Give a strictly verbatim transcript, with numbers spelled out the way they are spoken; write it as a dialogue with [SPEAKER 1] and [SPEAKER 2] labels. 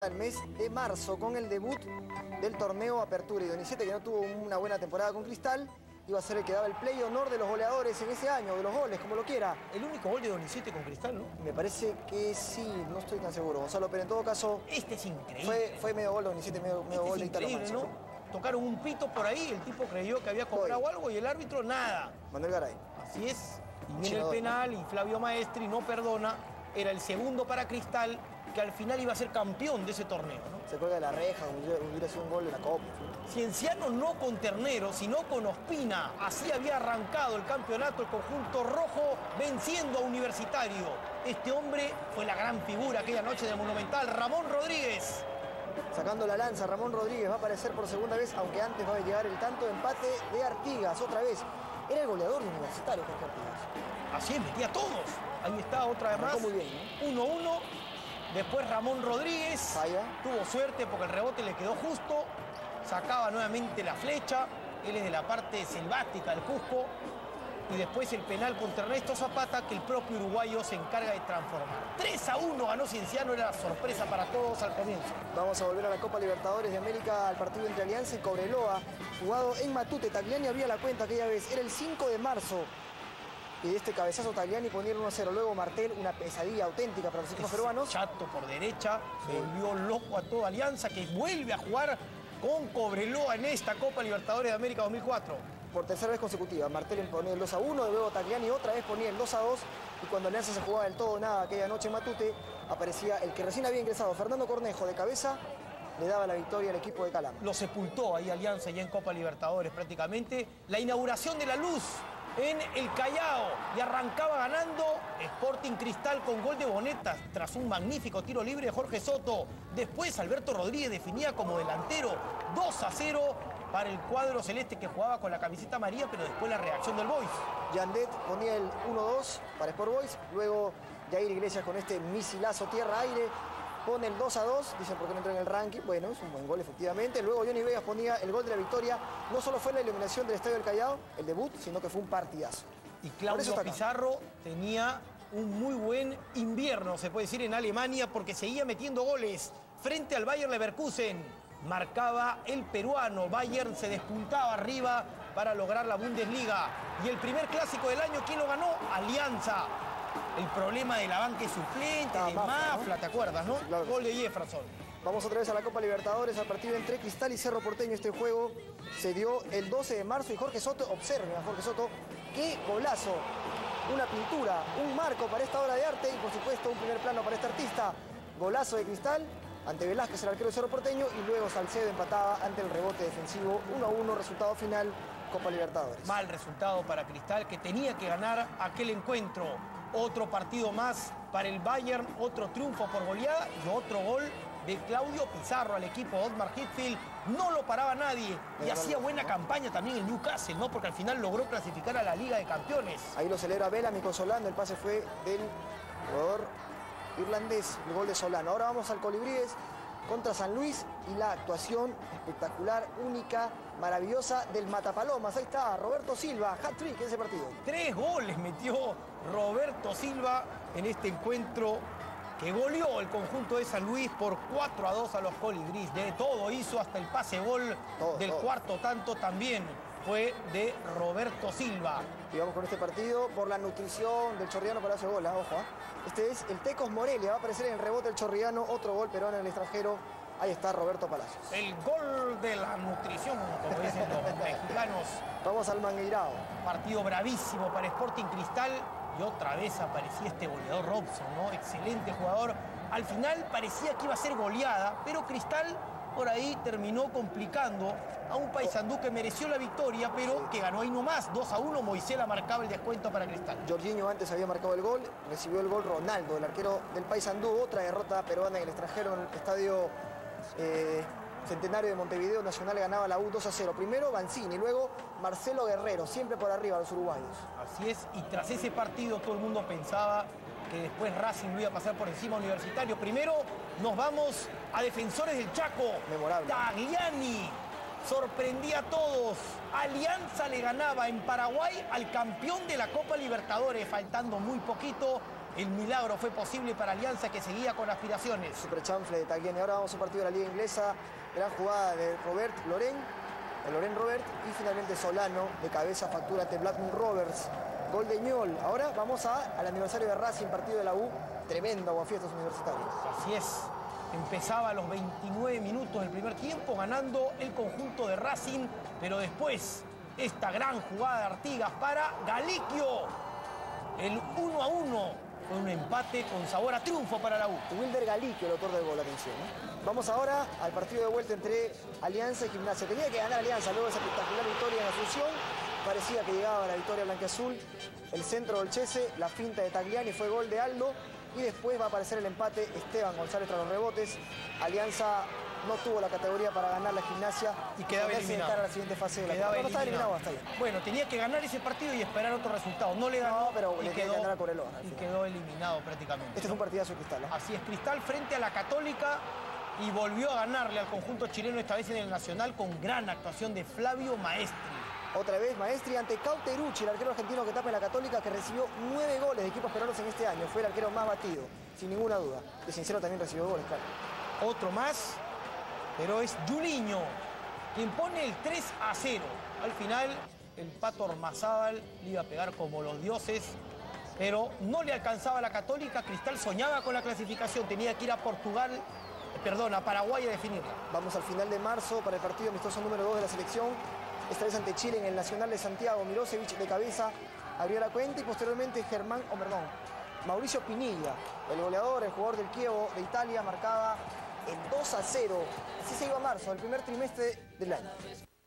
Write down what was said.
[SPEAKER 1] el mes de marzo con el debut del torneo Apertura. Y Donizete, que no tuvo una buena temporada con Cristal, iba a ser el que daba el play honor de los goleadores en ese año, de los goles, como lo quiera.
[SPEAKER 2] El único gol de Donizete con Cristal, ¿no?
[SPEAKER 1] Me parece que sí, no estoy tan seguro, Gonzalo, pero en todo caso...
[SPEAKER 2] Este es increíble.
[SPEAKER 1] Fue, fue medio gol de Donizete, medio, medio
[SPEAKER 2] este
[SPEAKER 1] gol de
[SPEAKER 2] es
[SPEAKER 1] Italo
[SPEAKER 2] increíble,
[SPEAKER 1] Manso.
[SPEAKER 2] ¿no? Tocaron un pito por ahí, el tipo creyó que había cobrado
[SPEAKER 1] Doy.
[SPEAKER 2] algo y el árbitro nada.
[SPEAKER 1] Manuel Garay.
[SPEAKER 2] Así es. Y viene
[SPEAKER 1] Chino
[SPEAKER 2] el
[SPEAKER 1] Doy.
[SPEAKER 2] penal y Flavio Maestri no perdona. Era el segundo para Cristal, que al final iba a ser campeón de ese torneo, ¿no?
[SPEAKER 1] Se cuelga de la reja, hubiera, hubiera sido un gol de la Copa.
[SPEAKER 2] Cienciano no con Ternero, sino con Ospina. Así había arrancado el campeonato el conjunto rojo, venciendo a Universitario. Este hombre fue la gran figura aquella noche del Monumental, Ramón Rodríguez.
[SPEAKER 1] Sacando la lanza, Ramón Rodríguez va a aparecer por segunda vez, aunque antes va a llegar el tanto de empate de Artigas, otra vez. Era el goleador de Universitario, Jorge Artigas.
[SPEAKER 2] Así es, metía a todos. Ahí está otra vez más.
[SPEAKER 1] Arrancó muy bien,
[SPEAKER 2] uno uno. Después Ramón Rodríguez.
[SPEAKER 1] Falla.
[SPEAKER 2] Tuvo suerte porque el rebote le quedó justo. Sacaba nuevamente la flecha. Él es de la parte selvática del Cusco. Y después el penal contra Ernesto Zapata, que el propio uruguayo se encarga de transformar. tres a uno ganó Cienciano, era sorpresa para todos al comienzo.
[SPEAKER 1] Vamos a volver a la Copa Libertadores de América, al partido entre Alianza y Cobreloa, jugado en Matute. Tagliani abría la cuenta aquella vez, era el cinco de marzo. Y de este cabezazo Tagliani ponía el uno a cero. Luego Martel, una pesadilla auténtica para los equipos peruanos.
[SPEAKER 2] Chato por derecha,
[SPEAKER 1] Sí.
[SPEAKER 2] volvió loco a toda Alianza, que vuelve a jugar con Cobreloa en esta Copa Libertadores de América dos mil cuatro.
[SPEAKER 1] Por tercera vez consecutiva, Martel ponía el dos a uno, luego Tagliani otra vez ponía el dos a dos, y cuando Alianza se jugaba del todo o nada aquella noche en Matute, aparecía el que recién había ingresado, Fernando Cornejo, de cabeza, le daba la victoria al equipo de Calama.
[SPEAKER 2] Lo sepultó ahí Alianza ya en Copa Libertadores prácticamente. La inauguración de la luz en el Callao y arrancaba ganando Sporting Cristal con gol de Boneta tras un magnífico tiro libre de Jorge Soto. Después Alberto Rodríguez definía como delantero dos a cero para el cuadro celeste que jugaba con la camiseta amarilla, pero después la reacción del Boys.
[SPEAKER 1] Yandet ponía el uno dos para Sport Boys, luego Jair Iglesias con este misilazo tierra-aire pone el dos a dos, dicen por qué no entró en el ranking, bueno, es un buen gol efectivamente. Luego Johnny Vegas ponía el gol de la victoria, no solo fue la iluminación del Estadio del Callao, el debut, sino que fue un partidazo.
[SPEAKER 2] Y
[SPEAKER 1] Por eso
[SPEAKER 2] Claudio
[SPEAKER 1] está acá.
[SPEAKER 2] Pizarro tenía un muy buen invierno, se puede decir, en Alemania, porque seguía metiendo goles frente al Bayer Leverkusen. Marcaba el peruano, Bayern se despuntaba arriba para lograr la Bundesliga. Y el primer clásico del año, ¿quién lo ganó? Alianza. El problema de la banca suplente,
[SPEAKER 1] Ah,
[SPEAKER 2] de
[SPEAKER 1] Mafra,
[SPEAKER 2] Mafla,
[SPEAKER 1] ¿no?
[SPEAKER 2] ¿te acuerdas, no?
[SPEAKER 1] Sí, claro que
[SPEAKER 2] Gol de Jefferson.
[SPEAKER 1] Vamos otra vez a la Copa Libertadores, al partido entre Cristal y Cerro Porteño. Este juego se dio el doce de marzo y Jorge Soto, observen a Jorge Soto, qué golazo. Una pintura, un marco para esta obra de arte y por supuesto un primer plano para este artista. Golazo de Cristal ante Velázquez, el arquero de Cerro Porteño, y luego Salcedo empataba ante el rebote defensivo. uno a uno, resultado final, Copa Libertadores.
[SPEAKER 2] Mal resultado para Cristal, que tenía que ganar aquel encuentro. Otro partido más para el Bayern, otro triunfo por goleada y otro gol de Claudio Pizarro al equipo Otmar Hitzfeld. No lo paraba nadie y
[SPEAKER 1] Pero
[SPEAKER 2] hacía
[SPEAKER 1] no,
[SPEAKER 2] buena
[SPEAKER 1] ¿no?
[SPEAKER 2] campaña también el Newcastle, ¿no? Porque al final logró clasificar a la Liga de Campeones.
[SPEAKER 1] Ahí lo celebra Bellamy con Solano, el pase fue del jugador irlandés, el gol de Solano. Ahora vamos al Colibríes contra San Luis y la actuación espectacular, única, maravillosa del Matapalomas. Ahí está Roberto Silva, hat-trick en ese partido.
[SPEAKER 2] Tres goles metió Roberto Silva en este encuentro que goleó el conjunto de San Luis por cuatro a dos a los Colibríes. De todo hizo, hasta el pase gol
[SPEAKER 1] Todo,
[SPEAKER 2] del
[SPEAKER 1] todo.
[SPEAKER 2] cuarto tanto también fue de Roberto Silva.
[SPEAKER 1] Y vamos con este partido por la nutrición del chorriano para hacer gol, ¿ah? Ojo, ¿ah? Este es el Tecos Morelia, va a aparecer en el rebote del chorriano, otro gol peruano en el extranjero. Ahí está Roberto Palacios.
[SPEAKER 2] El gol de la nutrición, como dicen los mexicanos.
[SPEAKER 1] Vamos al Mangueirao.
[SPEAKER 2] Partido bravísimo para Sporting Cristal. Y otra vez aparecía este goleador Robson, ¿no? Excelente jugador. Al final parecía que iba a ser goleada, pero Cristal por ahí terminó complicando a un Paysandú que mereció la victoria, pero que ganó ahí nomás. dos a uno, Moisela marcaba el descuento para Cristal.
[SPEAKER 1] Jorginho antes había marcado el gol, recibió el gol Ronaldo, el arquero del Paysandú. Otra derrota peruana en el extranjero en el estadio eh, Centenario de Montevideo. Nacional ganaba la U dos a cero. Primero Banzini, luego Marcelo Guerrero, siempre por arriba los uruguayos.
[SPEAKER 2] Así es, y tras ese partido todo el mundo pensaba que después Racing lo iba a pasar por encima a Universitario. Primero nos vamos a Defensores del Chaco.
[SPEAKER 1] Memorable.
[SPEAKER 2] Tagliani sorprendía a todos. Alianza le ganaba en Paraguay al campeón de la Copa Libertadores, faltando muy poquito. el milagro fue posible para Alianza, que seguía con aspiraciones.
[SPEAKER 1] Super chanfle de Tagliani. Ahora vamos a un partido de la Liga Inglesa. Gran jugada de Robert Loren, de Loren Robert, y finalmente Solano de cabeza factura ante Blackburn Rovers. Gol de Ñol. Ahora vamos a, al aniversario de Racing, partido de la U. Tremendo aguafiestas universitarios.
[SPEAKER 2] Así es. Empezaba a los veintinueve minutos del primer tiempo ganando el conjunto de Racing, pero después esta gran jugada de Artigas para Galiquio. El uno a uno fue un empate con sabor a triunfo para la U.
[SPEAKER 1] Wilder Galiquio, el autor del gol, atención, ¿eh? Vamos ahora al partido de vuelta entre Alianza y Gimnasia. Tenía que ganar Alianza luego de esa espectacular victoria en Asunción. Parecía que llegaba la victoria blanquiazul. El centro del Chese, la finta de Tagliani, fue gol de Aldo. Y después va a aparecer el empate, Esteban González tras los rebotes. Alianza no tuvo la categoría para ganar la Gimnasia
[SPEAKER 2] y quedaba eliminado.
[SPEAKER 1] A la siguiente fase de la
[SPEAKER 2] quedaba
[SPEAKER 1] no, no
[SPEAKER 2] eliminado.
[SPEAKER 1] eliminado hasta ahí.
[SPEAKER 2] Bueno, tenía que ganar ese partido y esperar otro resultado. No le ganó,
[SPEAKER 1] no, pero
[SPEAKER 2] y,
[SPEAKER 1] le
[SPEAKER 2] quedó,
[SPEAKER 1] que ganar a Corelón,
[SPEAKER 2] y quedó eliminado prácticamente.
[SPEAKER 1] Este
[SPEAKER 2] ¿no?
[SPEAKER 1] fue un partidazo de Cristal, ¿eh?
[SPEAKER 2] Así es, Cristal frente a la Católica, y volvió a ganarle al conjunto chileno, esta vez en el Nacional, con gran actuación de Flavio Maestri.
[SPEAKER 1] Otra vez Maestri ante Cauterucci, el arquero argentino que tapa en la Católica, que recibió nueve goles de equipos peruanos en este año. Fue el arquero más batido, sin ninguna duda. De Sincero también recibió goles, claro.
[SPEAKER 2] Otro más, pero es Juliño, quien pone el tres a cero. Al final, el Pato Ormazábal le iba a pegar como los dioses, pero no le alcanzaba a la Católica. Cristal soñaba con la clasificación, tenía que ir a Portugal, perdón, a Paraguay a definirla.
[SPEAKER 1] Vamos al final de marzo para el partido amistoso número dos de la selección. Esta vez ante Chile en el Nacional de Santiago. Milosevic de cabeza abrió la cuenta y posteriormente Germán, o oh, perdón, Mauricio Pinilla, el goleador, el jugador del Chievo de Italia, marcaba el dos a cero. Así se iba a marzo, el primer trimestre del año.